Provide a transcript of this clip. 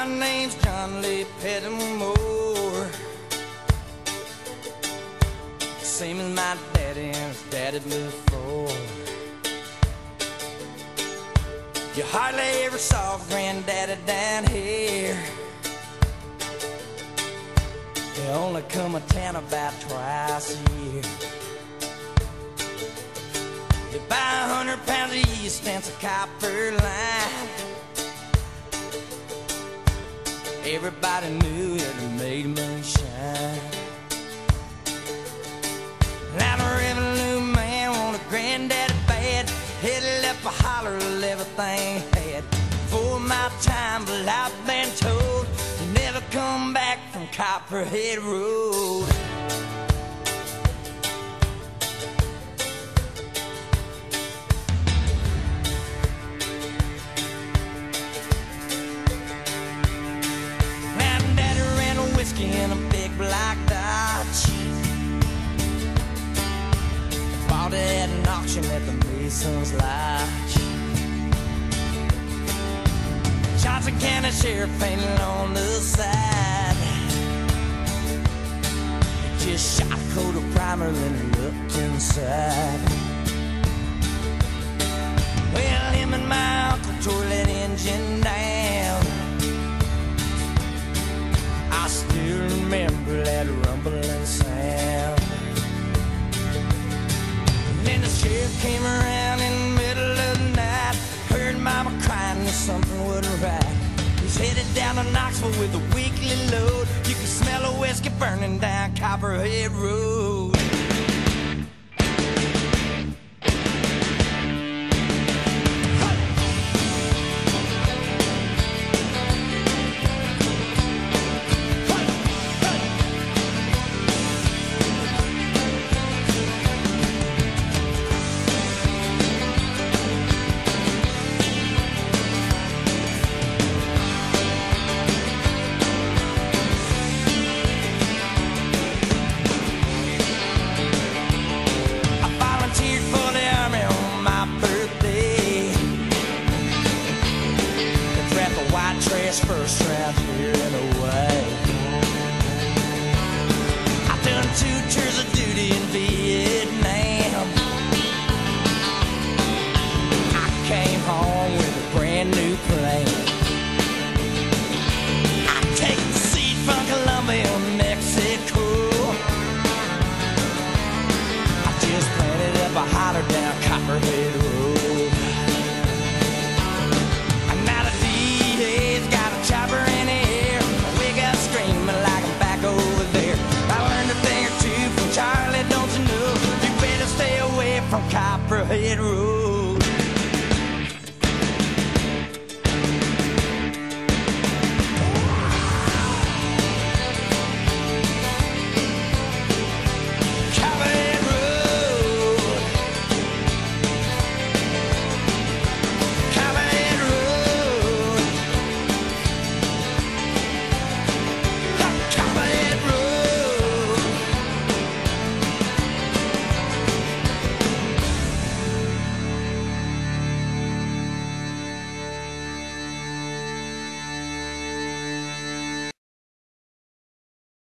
name's John Lee Pettimore, same as my daddy and his daddy before. You hardly ever saw granddaddy down here. They only come to town about twice a year. You buy 100 pounds of yeast and a copper line. Everybody knew that it made moonshine. Now the revenue man wanted granddaddy bad. Headed up a holler of everything he had. For my time, but I've been told you never come back from Copperhead Road. Now Daddy ran a whiskey in a big black Dodge. Bought it at an auction at the Mason's Lodge. Johnson County Sheriff painted on the side. He just shot a coat of primer and looked inside. Well, him and my uncle tore that engine down. I still remember that rumbling sound. Then the sheriff came around in the middle of the night. Heard mama crying that something wasn't right. He's headed down to Knoxville with a weekly load. You can smell a whiskey burning down Copperhead Road. First round here and away. I've done 2 tours of duty in Vietnam. I came home with a brand new plane. I take the seed from Colombia, Mexico. I just planted up a holler down Copperhead Road.